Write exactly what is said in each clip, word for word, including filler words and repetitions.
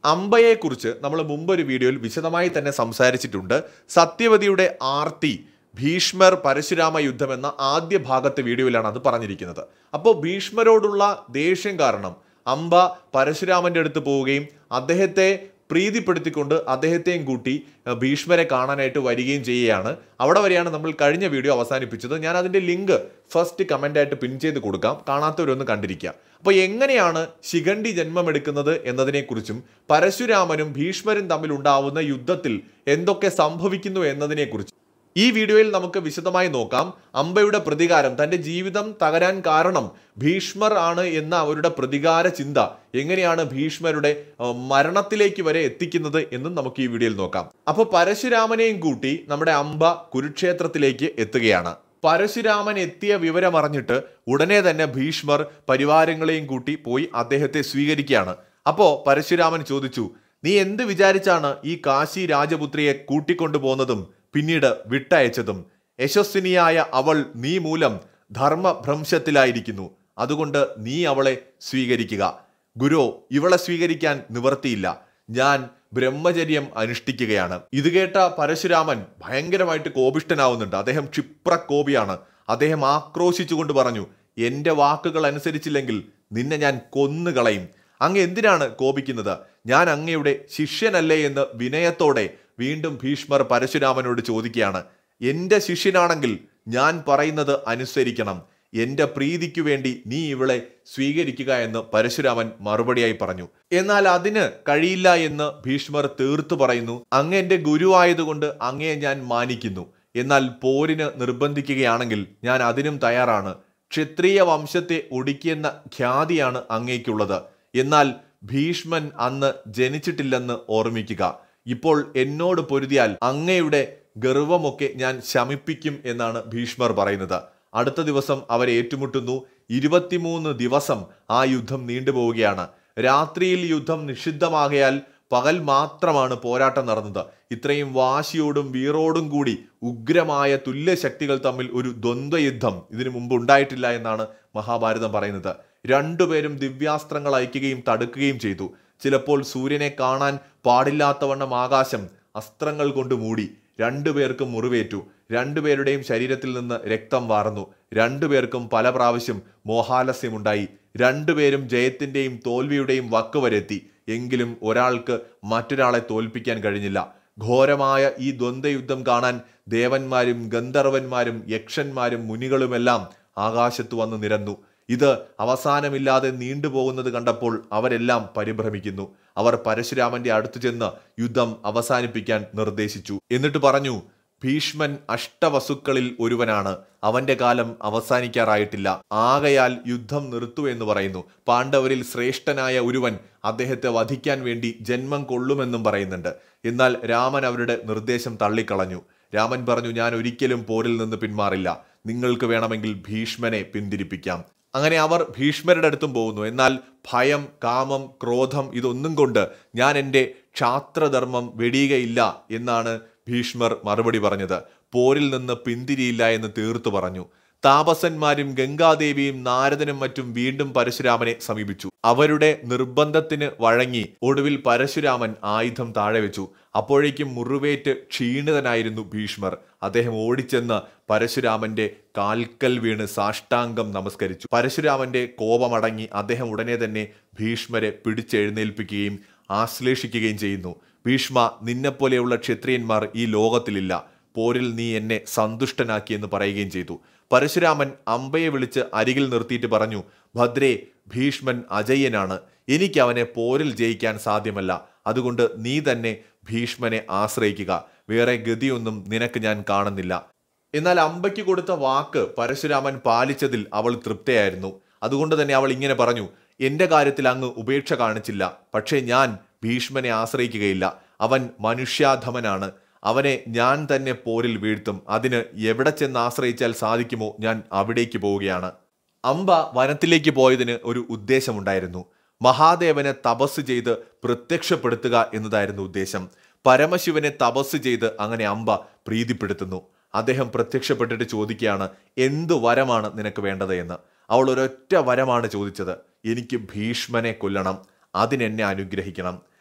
അംബയെക്കുറിച്ച് നമ്മൾ മുമ്പൊരു വീഡിയോയിൽ വിശദമായി തന്നെ സംസാരിച്ചിട്ടുണ്ട്. സത്യവതിയുടെ ആർത്തി, ഭീഷ്മർ പരശുരാമ യുദ്ധം എന്ന ആദ്യ ഭാഗത്തെ വീഡിയോയിലാണ് അത് പറഞ്ഞിരിക്കുന്നത്. അപ്പോൾ ഭീഷ്മരോടുള്ള ദേഷ്യം കാരണം അംബ പരശുരാമന്റെ അടുത്ത് പോവുകയും അദ്ദേഹത്തെ പ്രീതിപ്പെടുത്തിക്കൊണ്ട് അദ്ദേഹത്തെയും കൂട്ടി ഭീഷ്മരെ കാണാനായിട്ട് വരികയും ചെയ്യുകയാണ്. അവിടെ വരെയാണ് നമ്മൾ കഴിഞ്ഞ വീഡിയോ അവസാനിപ്പിച്ചത്. ഞാൻ അതിൻ്റെ ലിങ്ക് ഫസ്റ്റ് കമൻ്റായിട്ട് പിൻ ചെയ്ത് കൊടുക്കാം, കാണാത്തവരൊന്ന് കണ്ടിരിക്കുക. അപ്പോൾ എങ്ങനെയാണ് ശിഖണ്ഡി ജന്മമെടുക്കുന്നത് എന്നതിനെക്കുറിച്ചും പരശുരാമനും ഭീഷ്മരും തമ്മിൽ ഉണ്ടാവുന്ന യുദ്ധത്തിൽ എന്തൊക്കെ സംഭവിക്കുന്നു എന്നതിനെക്കുറിച്ചും ഈ വീഡിയോയിൽ നമുക്ക് വിശദമായി നോക്കാം. അംബയുടെ പ്രതികാരം, തൻ്റെ ജീവിതം തകരാൻ കാരണം ഭീഷ്മർ ആണ് എന്ന അവരുടെ പ്രതികാര ചിന്ത എങ്ങനെയാണ് ഭീഷ്മരുടെ മരണത്തിലേക്ക് വരെ എത്തിക്കുന്നത് എന്നും നമുക്ക് ഈ വീഡിയോയിൽ നോക്കാം. അപ്പോൾ പരശുരാമനെയും കൂട്ടി നമ്മുടെ അംബ കുരുക്ഷേത്രത്തിലേക്ക് എത്തുകയാണ്. പരശുരാമൻ എത്തിയ വിവരം അറിഞ്ഞിട്ട് ഉടനെ തന്നെ ഭീഷ്മർ പരിവാരങ്ങളെയും കൂട്ടി പോയി അദ്ദേഹത്തെ സ്വീകരിക്കുകയാണ്. അപ്പോൾ പരശുരാമൻ ചോദിച്ചു, നീ എന്ത് വിചാരിച്ചാണ് ഈ കാശി രാജപുത്രിയെ കൂട്ടിക്കൊണ്ടുപോകുന്നതും പിന്നീട് വിട്ടയച്ചതും? യശസ്വിനിയായ അവൾ നീ മൂലം ധർമ്മഭ്രംശത്തിലായിരിക്കുന്നു. അതുകൊണ്ട് നീ അവളെ സ്വീകരിക്കുക. ഗുരു, ഇവളെ സ്വീകരിക്കാൻ നിവർത്തിയില്ല. ഞാൻ ബ്രഹ്മചര്യം അനുഷ്ഠിക്കുകയാണ്. ഇത് കേട്ട പരശുരാമൻ ഭയങ്കരമായിട്ട് കോപിഷ്ഠനാവുന്നുണ്ട്. അദ്ദേഹം ക്ഷിപ്രകോപിയാണ്. അദ്ദേഹം ആക്രോശിച്ചുകൊണ്ട് പറഞ്ഞു, എൻ്റെ വാക്കുകൾ അനുസരിച്ചില്ലെങ്കിൽ നിന്നെ ഞാൻ കൊന്നുകളയും. അങ്ങ് എന്തിനാണ് കോപിക്കുന്നത്? ഞാൻ അങ്ങയുടെ ശിഷ്യനല്ലേ എന്ന് വിനയത്തോടെ വീണ്ടും ഭീഷ്മർ പരശുരാമനോട് ചോദിക്കുകയാണ്. എൻ്റെ ശിഷ്യനാണെങ്കിൽ ഞാൻ പറയുന്നത് അനുസരിക്കണം. എൻ്റെ പ്രീതിക്കു വേണ്ടി നീ ഇവളെ സ്വീകരിക്കുക എന്ന് പരശുരാമൻ മറുപടിയായി പറഞ്ഞു. എന്നാൽ അതിന് കഴിയില്ല എന്ന് ഭീഷ്മർ തീർത്തു പറയുന്നു. അങ്ങ് എൻ്റെ ഗുരുവായതുകൊണ്ട് അങ്ങയെ ഞാൻ മാനിക്കുന്നു. എന്നാൽ പോരിന് നിർബന്ധിക്കുകയാണെങ്കിൽ ഞാൻ അതിനും തയ്യാറാണ്. ക്ഷത്രിയ വംശത്തെ ഒടുക്കിയെന്ന ഖ്യാതിയാണ് അങ്ങേക്കുള്ളത്. എന്നാൽ ഭീഷ്മൻ അന്ന് ജനിച്ചിട്ടില്ലെന്ന് ഓർമ്മിക്കുക. ഇപ്പോൾ എന്നോട് പൊരുതിയാൽ അങ്ങയുടെ ഗർവമൊക്കെ ഞാൻ ശമിപ്പിക്കും എന്നാണ് ഭീഷ്മർ പറയുന്നത്. അടുത്ത ദിവസം അവർ ഏറ്റുമുട്ടുന്നു. ഇരുപത്തിമൂന്ന് ദിവസം ആ യുദ്ധം നീണ്ടുപോവുകയാണ്. രാത്രിയിൽ യുദ്ധം നിഷിദ്ധമാകയാൽ പകൽ മാത്രമാണ് പോരാട്ടം നടന്നത്. ഇത്രയും വാശിയോടും വീറോടും കൂടി ഉഗ്രമായ തുല്യശക്തികൾ തമ്മിൽ ഒരു ദ്വന്ദ്വയുദ്ധം ഇതിനു മുമ്പ് ഉണ്ടായിട്ടില്ല എന്നാണ് മഹാഭാരതം പറയുന്നത്. രണ്ടുപേരും ദിവ്യാസ്ത്രങ്ങൾ അയക്കുകയും തടുക്കുകയും ചെയ്തു. ചിലപ്പോൾ സൂര്യനെ കാണാൻ പാടില്ലാത്തവണ്ണം ആകാശം അസ്ത്രങ്ങൾ കൊണ്ട് മൂടി. രണ്ടുപേർക്കും മുറിവേറ്റു. രണ്ടുപേരുടെയും ശരീരത്തിൽ നിന്ന് രക്തം വാർന്നു. രണ്ടുപേർക്കും പല പ്രാവശ്യം മോഹാലസ്യമുണ്ടായി. രണ്ടുപേരും ജയത്തിൻ്റെയും തോൽവിയുടെയും വക്കുവരെത്തി. എങ്കിലും ഒരാൾക്ക് മറ്റൊരാളെ തോൽപ്പിക്കാൻ കഴിഞ്ഞില്ല. ഘോരമായ ഈ ദ്വന്ദ്വയുദ്ധം കാണാൻ ദേവന്മാരും ഗന്ധർവന്മാരും യക്ഷന്മാരും മുനികളുമെല്ലാം ആകാശത്ത് വന്ന് നിരന്നു. ഇത് അവസാനമില്ലാതെ നീണ്ടുപോകുന്നത് കണ്ടപ്പോൾ അവരെല്ലാം പരിഭ്രമിക്കുന്നു. അവർ പരശുരാമന്റെ അടുത്തു ചെന്ന് യുദ്ധം അവസാനിപ്പിക്കാൻ നിർദ്ദേശിച്ചു. എന്നിട്ട് പറഞ്ഞു, ഭീഷ്മൻ അഷ്ടവസുക്കളിൽ ഒരുവനാണ്. അവന്റെ കാലം അവസാനിക്കാറായിട്ടില്ല. ആകയാൽ യുദ്ധം നിർത്തൂ എന്ന് പറയുന്നു. പാണ്ഡവരിൽ ശ്രേഷ്ഠനായ ഒരുവൻ അദ്ദേഹത്തെ വധിക്കാൻ വേണ്ടി ജന്മം കൊള്ളുമെന്നും പറയുന്നുണ്ട്. എന്നാൽ രാമൻ അവരുടെ നിർദ്ദേശം തള്ളിക്കളഞ്ഞു. രാമൻ പറഞ്ഞു, ഞാൻ ഒരിക്കലും പോരിൽ നിന്ന് പിന്മാറില്ല. നിങ്ങൾക്ക് വേണമെങ്കിൽ ഭീഷ്മനെ പിന്തിരിപ്പിക്കാം. അങ്ങനെ അവർ ഭീഷ്മരുടെ അടുത്തും പോകുന്നു. എന്നാൽ ഭയം, കാമം, ക്രോധം ഇതൊന്നും കൊണ്ട് ഞാൻ എൻ്റെ ക്ഷാത്രധർമ്മം വെടിയുകയില്ല എന്നാണ് ഭീഷ്മർ മറുപടി പറഞ്ഞത്. പോരിൽ നിന്ന് പിന്തിരിയില്ല എന്ന് തീർത്തു പറഞ്ഞു. താപസന്മാരും ഗംഗാദേവിയും നാരദനും മറ്റും വീണ്ടും പരശുരാമനെ സമീപിച്ചു. അവരുടെ നിർബന്ധത്തിന് വഴങ്ങി ഒടുവിൽ പരശുരാമൻ ആയുധം താഴെ വെച്ചു. അപ്പോഴേക്കും മുറിവേറ്റ് ക്ഷീണിതനായിരുന്നു ഭീഷ്മർ. അദ്ദേഹം ഓടിച്ചെന്ന് പരശുരാമന്റെ കാൽക്കൽ വീണ് സാഷ്ടാംഗം നമസ്കരിച്ചു. പരശുരാമന്റെ കോപമടങ്ങി അദ്ദേഹം ഉടനെ തന്നെ ഭീഷ്മരെ പിടിച്ചെഴുന്നേൽപ്പിക്കുകയും ആശ്ലേഷിക്കുകയും ചെയ്യുന്നു. ഭീഷ്മ, നിന്നെപ്പോലെയുള്ള ക്ഷത്രിയന്മാർ ഈ ലോകത്തിലില്ല. പോരിൽ നീ എന്നെ സന്തുഷ്ടനാക്കിയെന്ന് പറയുകയും ചെയ്തു. പരശുരാമൻ അംബയെ വിളിച്ച് അരികിൽ നിർത്തിയിട്ട് പറഞ്ഞു, ഭദ്രേ, ഭീഷ്മൻ അജയ്യനാണ്. എനിക്ക് അവനെ പോരിൽ ജയിക്കാൻ സാധ്യമല്ല. അതുകൊണ്ട് നീ തന്നെ ഭീഷ്മനെ ആശ്രയിക്കുക. വേറെ ഗതിയൊന്നും നിനക്ക് ഞാൻ കാണുന്നില്ല. എന്നാൽ അംബയ്ക്ക് കൊടുത്ത വാക്ക് പരശുരാമൻ പാലിച്ചതിൽ അവൾ തൃപ്തയായിരുന്നു. അതുകൊണ്ട് തന്നെ അവൾ ഇങ്ങനെ പറഞ്ഞു, എൻ്റെ കാര്യത്തിൽ അങ്ങ് ഉപേക്ഷ കാണിച്ചില്ല. പക്ഷേ ഞാൻ ഭീഷ്മനെ ആശ്രയിക്കുകയില്ല. അവൻ മനുഷ്യാധമനാണ്. അവനെ ഞാൻ തന്നെ പോരിൽ വീഴ്ത്തും. അതിന് എവിടെ ചെന്ന് ആശ്രയിച്ചാൽ സാധിക്കുമോ ഞാൻ അവിടേക്ക് പോവുകയാണ്. അംബ വനത്തിലേക്ക് പോയതിന് ഒരു ഉദ്ദേശമുണ്ടായിരുന്നു. മഹാദേവനെ തപസ് ചെയ്ത് പ്രത്യക്ഷപ്പെടുത്തുക എന്നതായിരുന്നു ഉദ്ദേശം. പരമശിവനെ തപസ് ചെയ്ത് അങ്ങനെ അംബ പ്രീതിപ്പെടുത്തുന്നു. അദ്ദേഹം പ്രത്യക്ഷപ്പെട്ടിട്ട് ചോദിക്കുകയാണ്, എന്തു വരമാണ് നിനക്ക് വേണ്ടത് എന്ന്. അവൾ ഒരൊറ്റ വരമാണ് ചോദിച്ചത്, എനിക്ക് ഭീഷ്മനെ കൊല്ലണം, അതിനെന്നെ അനുഗ്രഹിക്കണം.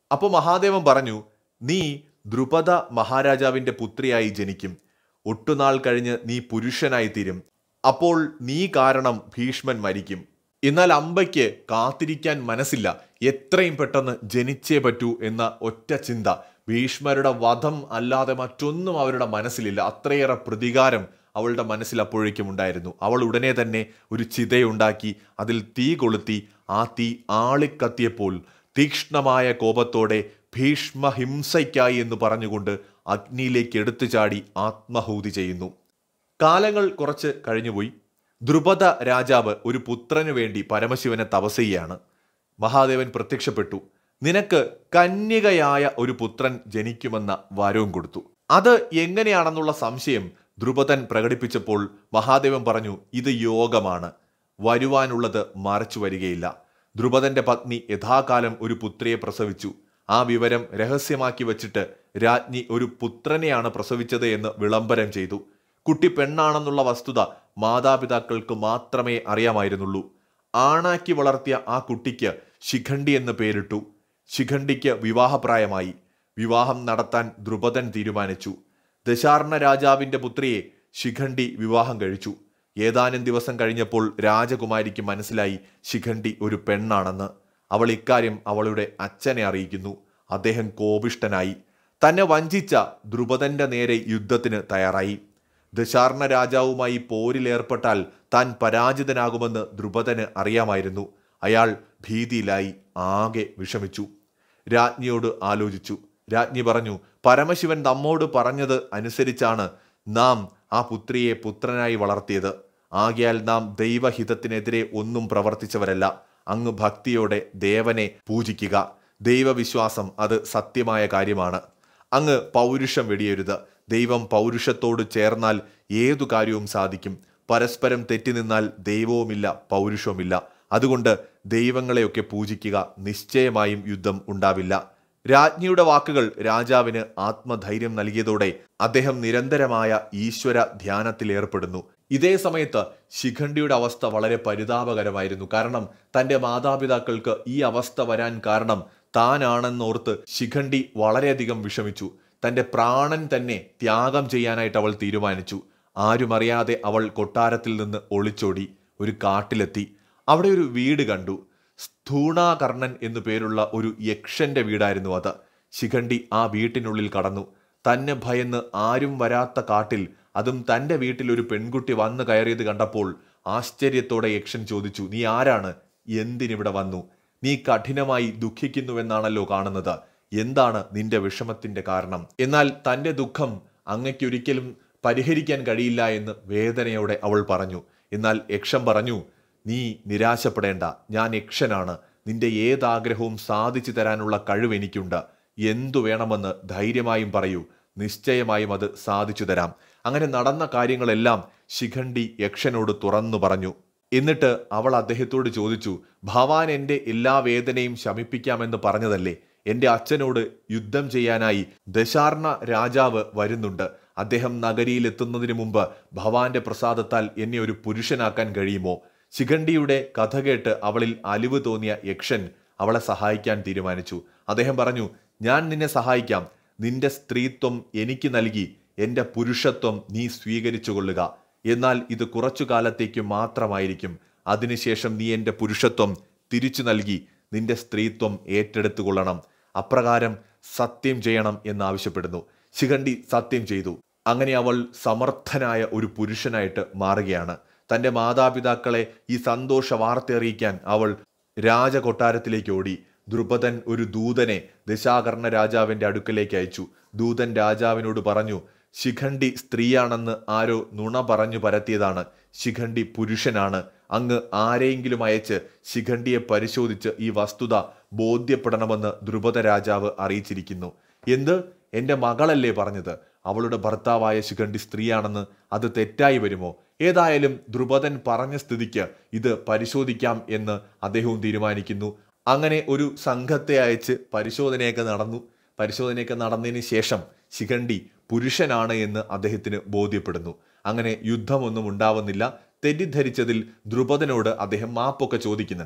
അപ്പോൾ മഹാദേവൻ പറഞ്ഞു, നീ ദ്രുപദ മഹാരാജാവിൻ്റെ പുത്രിയായി ജനിക്കും. ഒട്ടുനാൾ കഴിഞ്ഞ് നീ പുരുഷനായി തീരും. അപ്പോൾ നീ കാരണം ഭീഷ്മൻ മരിക്കും. എന്നാൽ അംബയ്ക്ക് കാത്തിരിക്കാൻ മനസ്സില്ല. എത്രയും പെട്ടെന്ന് ജനിച്ചേ പറ്റൂ എന്ന ഒറ്റ ചിന്ത. ഭീഷ്മരുടെ വധം അല്ലാതെ മറ്റൊന്നും അവരുടെ മനസ്സിലില്ല. അത്രയേറെ പ്രതികാരം അവളുടെ മനസ്സിൽ അപ്പോഴേക്കും ഉണ്ടായിരുന്നു. അവൾ ഉടനെ തന്നെ ഒരു ചിതയുണ്ടാക്കി അതിൽ തീ കൊളുത്തി. ആ തീ ആളിക്കത്തിയപ്പോൾ തീക്ഷ്ണമായ കോപത്തോടെ ഭീഷ്മ ഹിംസയ്ക്കായി എന്ന് പറഞ്ഞുകൊണ്ട് അഗ്നിയിലേക്ക് എടുത്തു ചാടി ആത്മഹൂതി ചെയ്യുന്നു. കാലങ്ങൾ കുറച്ച് കഴിഞ്ഞുപോയി. ദ്രുപദ രാജാവ് ഒരു പുത്രനു വേണ്ടി പരമശിവനെ തപസ് ചെയ്യാണ്. മഹാദേവൻ പ്രത്യക്ഷപ്പെട്ടു. നിനക്ക് കന്യകയായ ഒരു പുത്രൻ ജനിക്കുമെന്ന വരവും കൊടുത്തു. അത് എങ്ങനെയാണെന്നുള്ള സംശയം ദ്രുപദൻ പ്രകടിപ്പിച്ചപ്പോൾ മഹാദേവൻ പറഞ്ഞു, ഇത് യോഗമാണ്, വരുവാനുള്ളത് മറച്ചു വരികയില്ല. ദ്രുപദന്റെ പത്നി യഥാകാലം ഒരു പുത്രിയെ പ്രസവിച്ചു. ആ വിവരം രഹസ്യമാക്കി വച്ചിട്ട് രാജ്ഞി ഒരു പുത്രനെയാണ് പ്രസവിച്ചത് എന്ന് വിളംബരം ചെയ്തു. കുട്ടി പെണ്ണാണെന്നുള്ള വസ്തുത മാതാപിതാക്കൾക്ക് മാത്രമേ അറിയാമായിരുന്നുള്ളൂ. ആണാക്കി വളർത്തിയ ആ കുട്ടിക്ക് ശിഖണ്ഡി എന്ന് പേരിട്ടു. ശിഖണ്ഡിക്ക് വിവാഹപ്രായമായി. വിവാഹം നടത്താൻ ദ്രുപദൻ തീരുമാനിച്ചു. ദശാർണ രാജാവിൻ്റെ പുത്രിയെ ശിഖണ്ഡി വിവാഹം കഴിച്ചു. ഏതാനും ദിവസം കഴിഞ്ഞപ്പോൾ രാജകുമാരിക്ക് മനസ്സിലായി ശിഖണ്ഡി ഒരു പെണ്ണാണെന്ന്. അവൾ ഇക്കാര്യം അവളുടെ അച്ഛനെ അറിയിക്കുന്നു. അദ്ദേഹം കോപിഷ്ഠനായി. തന്നെ വഞ്ചിച്ച ദ്രുപദന്റെ നേരെ യുദ്ധത്തിന് തയ്യാറായി. ദശാർണ രാജാവുമായി പോരിലേർപ്പെട്ടാൽ താൻ പരാജിതനാകുമെന്ന് ദ്രുപദന് അറിയാമായിരുന്നു. അയാൾ ഭീതിയിലായി ആകെ വിഷമിച്ചു. രാജ്ഞിയോട് ആലോചിച്ചു. രാജ്ഞി പറഞ്ഞു, പരമശിവൻ നമ്മോട് പറഞ്ഞത് അനുസരിച്ചാണ് നാം ആ പുത്രിയെ പുത്രനായി വളർത്തിയത്. ആകയാൽ നാം ദൈവഹിതത്തിനെതിരെ ഒന്നും പ്രവർത്തിച്ചവരല്ല. അങ്ങ് ഭക്തിയോടെ ദേവനെ പൂജിക്കുക. ദൈവവിശ്വാസം അത് സത്യമായ കാര്യമാണ്. അങ്ങ് പൗരുഷം വെടിയരുത്. ദൈവം പൗരുഷത്തോട് ചേർന്നാൽ ഏതു കാര്യവും സാധിക്കും. പരസ്പരം തെറ്റി നിന്നാൽ ദൈവവുമില്ല, പൗരുഷവുമില്ല. അതുകൊണ്ട് ദൈവങ്ങളെയൊക്കെ പൂജിക്കുക. നിശ്ചയമായും യുദ്ധം ഉണ്ടാവില്ല. രാജ്ഞിയുടെ വാക്കുകൾ രാജാവിന് ആത്മധൈര്യം നൽകിയതോടെ അദ്ദേഹം നിരന്തരമായ ഈശ്വര ധ്യാനത്തിൽ ഏർപ്പെടുന്നു. ഇതേ സമയത്ത് ശിഖണ്ഡിയുടെ അവസ്ഥ വളരെ പരിതാപകരമായിരുന്നു. കാരണം തൻ്റെ മാതാപിതാക്കൾക്ക് ഈ അവസ്ഥ വരാൻ കാരണം താനാണെന്നോർത്ത് ശിഖണ്ഡി വളരെയധികം വിഷമിച്ചു. തൻ്റെ പ്രാണൻ തന്നെ ത്യാഗം ചെയ്യാനായിട്ട് അവൾ തീരുമാനിച്ചു. ആരും അറിയാതെ അവൾ കൊട്ടാരത്തിൽ നിന്ന് ഒളിച്ചോടി ഒരു കാട്ടിലെത്തി. അവിടെ ഒരു വീട് കണ്ടു. സ്ഥൂണാകർണൻ എന്നു പേരുള്ള ഒരു യക്ഷന്റെ വീടായിരുന്നു അത്. ശിഖണ്ഡി ആ വീട്ടിനുള്ളിൽ കടന്നു. തന്നെ ഭയന്ന് ആരും വരാത്ത കാട്ടിൽ, അതും തൻ്റെ വീട്ടിൽ ഒരു പെൺകുട്ടി വന്നു കയറിയത് കണ്ടപ്പോൾ ആശ്ചര്യത്തോടെ യക്ഷൻ ചോദിച്ചു, നീ ആരാണ്? എന്തിനിവിടെ വന്നു? നീ കഠിനമായി ദുഃഖിക്കുന്നുവെന്നാണല്ലോ കാണുന്നത്. എന്താണ് നിന്റെ വിഷമത്തിന്റെ കാരണം? എന്നാൽ തൻ്റെ ദുഃഖം അങ്ങയ്ക്കൊരിക്കലും പരിഹരിക്കാൻ കഴിയില്ല എന്ന് വേദനയോടെ അവൾ പറഞ്ഞു. എന്നാൽ യക്ഷൻ പറഞ്ഞു, നീ നിരാശപ്പെടേണ്ട. ഞാൻ യക്ഷനാണ്. നിന്റെ ഏതാഗ്രഹവും സാധിച്ചു തരാനുള്ള കഴിവ് എനിക്കുണ്ട്. എന്തു വേണമെന്ന് ധൈര്യമായും പറയൂ. നിശ്ചയമായും അത് സാധിച്ചു തരാം. അങ്ങനെ നടന്ന കാര്യങ്ങളെല്ലാം ശിഖണ്ഡി യക്ഷനോട് തുറന്നു പറഞ്ഞു. എന്നിട്ട് അവൾ അദ്ദേഹത്തോട് ചോദിച്ചു, ഭവാൻ എൻ്റെ എല്ലാ വേദനയും ശമിപ്പിക്കാമെന്ന് പറഞ്ഞതല്ലേ? എൻ്റെ അച്ഛനോട് യുദ്ധം ചെയ്യാനായി ദശാർണ രാജാവ് വരുന്നുണ്ട്. അദ്ദേഹം നഗരിയിൽ എത്തുന്നതിന് മുമ്പ് ഭവാന്റെ പ്രസാദത്താൽ എന്നെ ഒരു പുരുഷനാക്കാൻ കഴിയുമോ? ശിഖണ്ഡിയുടെ കഥ കേട്ട് അവളിൽ അലിവ് തോന്നിയ യക്ഷൻ അവളെ സഹായിക്കാൻ തീരുമാനിച്ചു. അദ്ദേഹം പറഞ്ഞു, ഞാൻ നിന്നെ സഹായിക്കാം. നിന്റെ സ്ത്രീത്വം എനിക്ക് നൽകി എൻ്റെ പുരുഷത്വം നീ സ്വീകരിച്ചു കൊള്ളുക. എന്നാൽ ഇത് കുറച്ചു കാലത്തേക്ക് മാത്രമായിരിക്കും. അതിനുശേഷം നീ എൻ്റെ പുരുഷത്വം തിരിച്ചു നൽകി നിന്റെ സ്ത്രീത്വം ഏറ്റെടുത്തു കൊള്ളണം. അപ്രകാരം സത്യം ചെയ്യണം എന്നാവശ്യപ്പെടുന്നു. ശിഖണ്ഡി സത്യം ചെയ്തു. അങ്ങനെ അവൾ സമർത്ഥനായ ഒരു പുരുഷനായിട്ട് മാറുകയാണ്. തൻ്റെ മാതാപിതാക്കളെ ഈ സന്തോഷ വാർത്ത അറിയിക്കാൻ അവൾ രാജകൊട്ടാരത്തിലേക്ക് ഓടി. ദ്രുപദൻ ഒരു ദൂതനെ ദശാകർണ രാജാവിൻ്റെ അടുക്കലേക്ക് അയച്ചു. ദൂതൻ രാജാവിനോട് പറഞ്ഞു, ശിഖണ്ഡി സ്ത്രീയാണെന്ന് ആരോ നുണ പറഞ്ഞു പരത്തിയതാണ്. ശിഖണ്ഡി പുരുഷനാണ്. അങ്ങ് ആരെയെങ്കിലും അയച്ച് ശിഖണ്ഡിയെ പരിശോധിച്ച് ഈ വസ്തുത ബോധ്യപ്പെടണമെന്ന് ദ്രുപദ രാജാവ് അറിയിച്ചിരിക്കുന്നു. എന്ത്? എൻ്റെ മകളല്ലേ പറഞ്ഞത്? അവളുടെ ഭർത്താവായ ശിഖണ്ഡി സ്ത്രീയാണെന്ന് അത് തെറ്റായി വരുമോ? ഏതായാലും ദ്രുപദൻ പറഞ്ഞ സ്ഥിതിക്ക് ഇത് പരിശോധിക്കാം എന്ന് അദ്ദേഹവും തീരുമാനിക്കുന്നു. അങ്ങനെ ഒരു സംഘത്തെ അയച്ച് പരിശോധനയൊക്കെ നടന്നു. പരിശോധനയൊക്കെ നടന്നതിന് ശേഷം ശിഖണ്ഡി പുരുഷനാണ് എന്ന് അദ്ദേഹത്തിന് ബോധ്യപ്പെടുന്നു. അങ്ങനെ യുദ്ധമൊന്നും ഉണ്ടാവുന്നില്ല. തെറ്റിദ്ധരിച്ചതിൽ ദ്രുപദനോട് അദ്ദേഹം മാപ്പൊക്കെ ചോദിക്കുന്നുണ്ട്.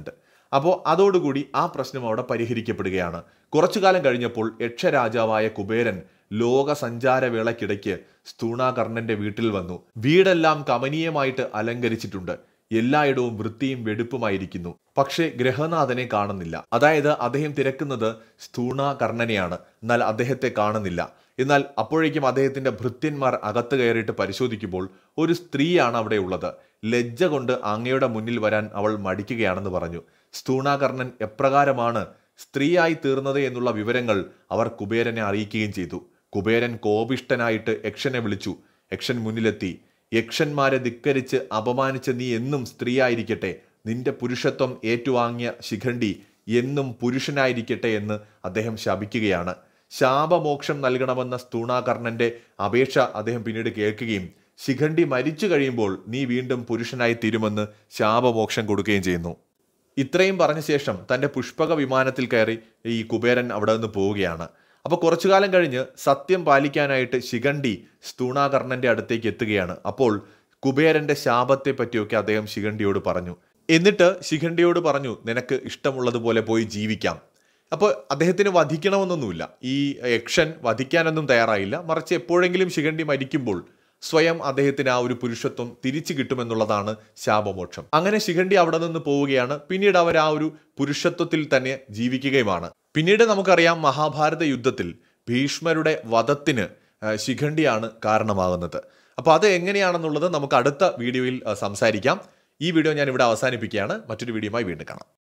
അപ്പോൾ അതോടുകൂടി ആ പ്രശ്നം അവിടെ പരിഹരിക്കപ്പെടുകയാണ്. കുറച്ചു കാലം കഴിഞ്ഞപ്പോൾ യക്ഷരാജാവായ കുബേരൻ ലോക സഞ്ചാരവേളയ്ക്കിടയ്ക്ക് സ്തൂണാകർണന്റെ വീട്ടിൽ വന്നു. വീടെല്ലാം കമനീയമായിട്ട് അലങ്കരിച്ചിട്ടുണ്ട്. എല്ലായിടവും വൃത്തിയും വെടുപ്പുമായിരിക്കുന്നു. പക്ഷേ ഗ്രഹനാഥനെ കാണുന്നില്ല. അതായത് അദ്ദേഹം തിരക്കുന്നത് സ്തൂണാകർണനെയാണ്, എന്നാൽ അദ്ദേഹത്തെ കാണുന്നില്ല. എന്നാൽ അപ്പോഴേക്കും അദ്ദേഹത്തിന്റെ ഭൃത്യന്മാർ അകത്ത് കയറിയിട്ട് പരിശോധിക്കുമ്പോൾ ഒരു സ്ത്രീയാണ് അവിടെ ഉള്ളത്. ലജ്ജ കൊണ്ട് അങ്ങയുടെ മുന്നിൽ വരാൻ അവൾ മടിക്കുകയാണെന്ന് പറഞ്ഞു. സ്തൂണാകർണൻ എപ്രകാരമാണ് സ്ത്രീയായി തീർന്നത് എന്നുള്ള വിവരങ്ങൾ അവർ കുബേരനെ അറിയിക്കുകയും ചെയ്തു. കുബേരൻ കോപിഷ്ഠനായിട്ട് യക്ഷനെ വിളിച്ചു. യക്ഷൻ മുന്നിലെത്തി. യക്ഷന്മാരെ ധിക്കരിച്ച് അപമാനിച്ച നീ എന്നും സ്ത്രീയായിരിക്കട്ടെ, നിന്റെ പുരുഷത്വം ഏറ്റുവാങ്ങിയ ശിഖണ്ഡി എന്നും പുരുഷനായിരിക്കട്ടെ എന്ന് അദ്ദേഹം ശപിക്കുകയാണ്. ശാപമോക്ഷം നൽകണമെന്ന സ്തൂണാകർണന്റെ അപേക്ഷ അദ്ദേഹം പിന്നീട് കേൾക്കുകയും ശിഖണ്ഡി മരിച്ചു കഴിയുമ്പോൾ നീ വീണ്ടും പുരുഷനായി തീരുമെന്ന് ശാപമോക്ഷം കൊടുക്കുകയും ചെയ്യുന്നു. ഇത്രയും പറഞ്ഞ ശേഷം തൻ്റെ പുഷ്പക വിമാനത്തിൽ കയറി ഈ കുബേരൻ അവിടെ നിന്ന് പോവുകയാണ്. അപ്പോൾ കുറച്ചു കാലം കഴിഞ്ഞ് സത്യം പാലിക്കാനായിട്ട് ശിഖണ്ഡി സ്തൂണാകർണന്റെ അടുത്തേക്ക് എത്തുകയാണ്. അപ്പോൾ കുബേരന്റെ ശാപത്തെ പറ്റിയൊക്കെ അദ്ദേഹം ശിഖണ്ഡിയോട് പറഞ്ഞു. എന്നിട്ട് ശിഖണ്ഡിയോട് പറഞ്ഞു, നിനക്ക് ഇഷ്ടമുള്ളതുപോലെ പോയി ജീവിക്കാം. അപ്പോൾ അദ്ദേഹത്തിന് വധിക്കണമെന്നൊന്നുമില്ല. ഈ യക്ഷൻ വധിക്കാനൊന്നും തയ്യാറായില്ല. മറിച്ച് എപ്പോഴെങ്കിലും ശിഖണ്ഡി മരിക്കുമ്പോൾ സ്വയം അദ്ദേഹത്തിന് ആ ഒരു പുരുഷത്വം തിരിച്ചു കിട്ടുമെന്നുള്ളതാണ് ശാപമോക്ഷം. അങ്ങനെ ശിഖണ്ഡി അവിടെ നിന്ന് പോവുകയാണ്. പിന്നീട് അവർ ആ ഒരു പുരുഷത്വത്തിൽ തന്നെ ജീവിക്കുകയുമാണ്. പിന്നീട് നമുക്കറിയാം, മഹാഭാരത യുദ്ധത്തിൽ ഭീഷ്മരുടെ വധത്തിന് ശിഖണ്ഡിയാണ് കാരണമാകുന്നത്. അപ്പോൾ അത് എങ്ങനെയാണെന്നുള്ളത് നമുക്ക് അടുത്ത വീഡിയോയിൽ സംസാരിക്കാം. ഈ വീഡിയോ ഞാൻ ഇവിടെ അവസാനിപ്പിക്കുകയാണ്. മറ്റൊരു വീഡിയോയുമായി വീണ്ടും കാണാം.